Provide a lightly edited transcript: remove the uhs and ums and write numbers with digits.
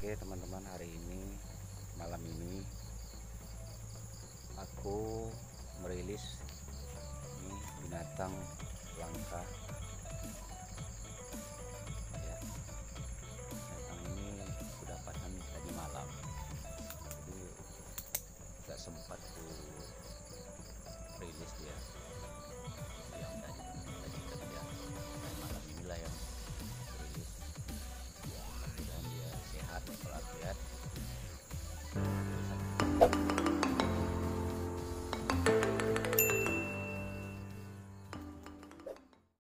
Oke teman-teman, hari ini malam ini aku merilis ini binatang